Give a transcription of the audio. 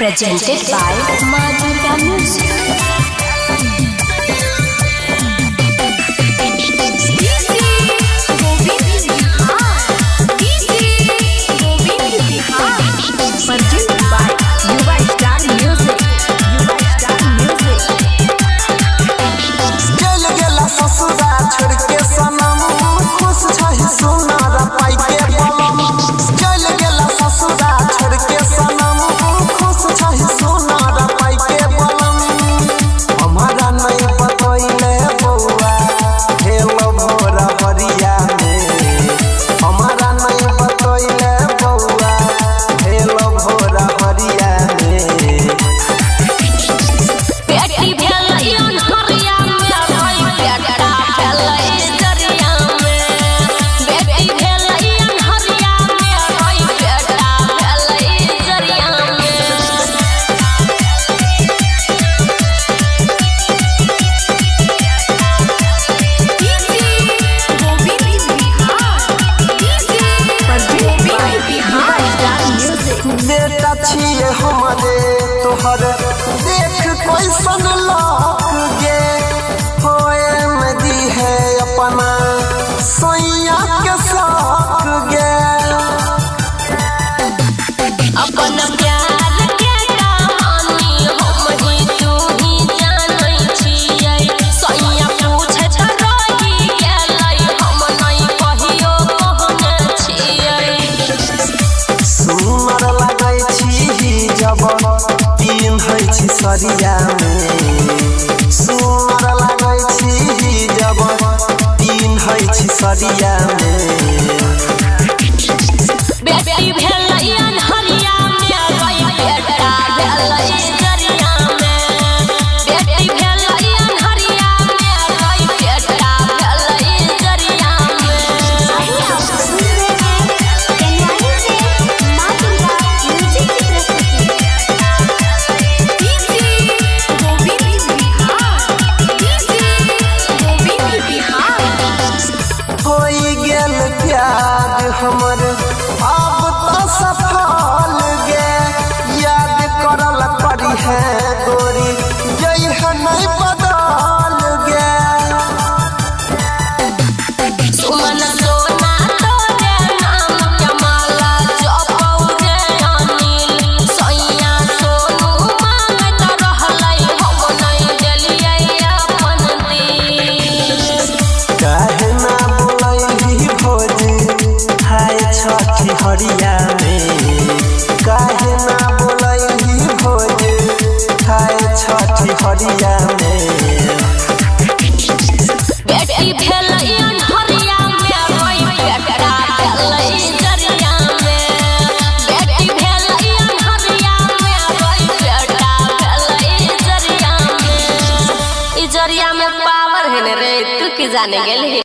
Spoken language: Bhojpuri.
presented by Madhurya Music. हमारे तोहर देख कैसन लग गे होए नदी है अपना सैया के साथ गे अपना प्यार के कहानी हम ही तू ही जानै छियै सैया पूछे छ रही गेलै हम नहीं कहियो कहने छियै सुनर लागै छी जब तीन है छी सरिया में सुनर लागै छी जब तीन है छी सरिया में बेटी भेलै अनहरिया में गई बेटा भेलै जरिया में बेटी भेलै अनहरिया में गई बेटा भेलै जरिया हमर अब तो सफल गे याद करल पड़ी है गोरी जई है नहीं बदल गे सुमन सोना तोरे नाम कमाला जपौरे अनिल सैया सोनू मांगत रहलै हम नहीं देलियै अपन दिल काहे ना बोलैली भोजी छठी हरिया में काहे ना बोलैली भोज खाए छठी हरिया में बेटी भेलै अनहरिया में गई बेटा भेलै जरिया में बेटी भेलै अनहरिया में गई बेटा भेलै जरिया में ई जरिया में पावर है रे तू की जाने गेली।